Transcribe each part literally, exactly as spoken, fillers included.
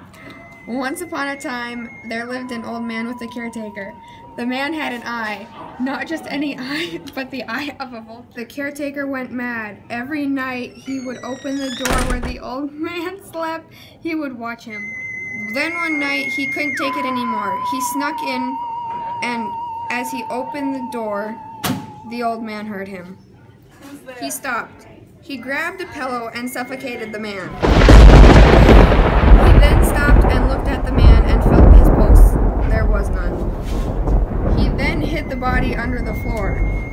Once upon a time, there lived an old man with a caretaker. The man had an eye, not just any eye, but the eye of a vulture. The caretaker went mad. Every night, he would open the door where the old man slept. He would watch him. Then one night, he couldn't take it anymore. He snuck in, and as he opened the door, the old man heard him. He stopped. He grabbed a pillow and suffocated the man. He then stopped and looked at the man and felt his pulse. There was none. He then hid the body under the floor.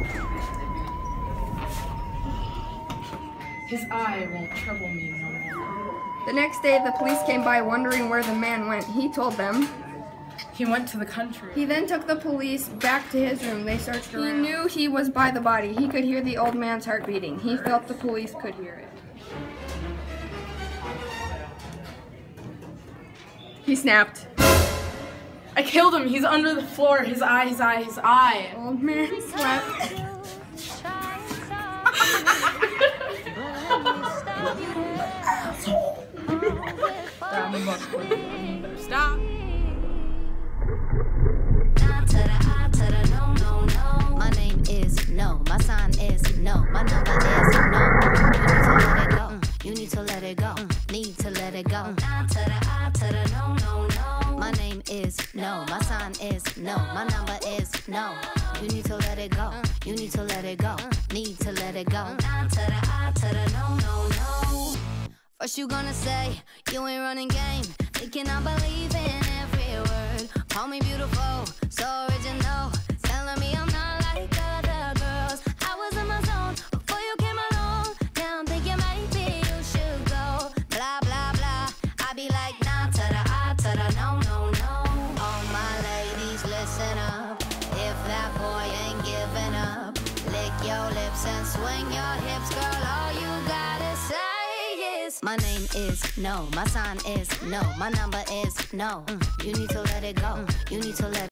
His eye won't trouble me no more. The next day, the police came by wondering where the man went. He told them. He went to the country. He then took the police back to his room. They searched around. He knew he was by the body. He could hear the old man's heart beating. He felt the police could hear it. He snapped. I killed him. He's under the floor. His eye, his eye, his eye. Old man slept. Stop. My name is no, my sign is no, my number is no. You need to let it go. Mm, you need to let it go. Mm, need to let it go. Mm. To the I, to the no, no, no. My name is no, my sign is no, my number is no. You need to let it go. Mm, you need to let it go. Mm, need to let it go. Mm. To the I, to the no, no, no. First you gonna say you ain't running game, thinking I believe in every word. Call me beautiful, so original, telling me I'm not like other girls. I was in my zone before you came along. Now I'm thinking maybe you should go. Blah blah blah. I be like nah to the I to the no no no. All my ladies listen up. If that boy ain't giving up, lick your lips and swing your hips, girl. All you gotta say. My name is no, my sign is no, my number is no. Mm, you need to let it go. Mm, you need to let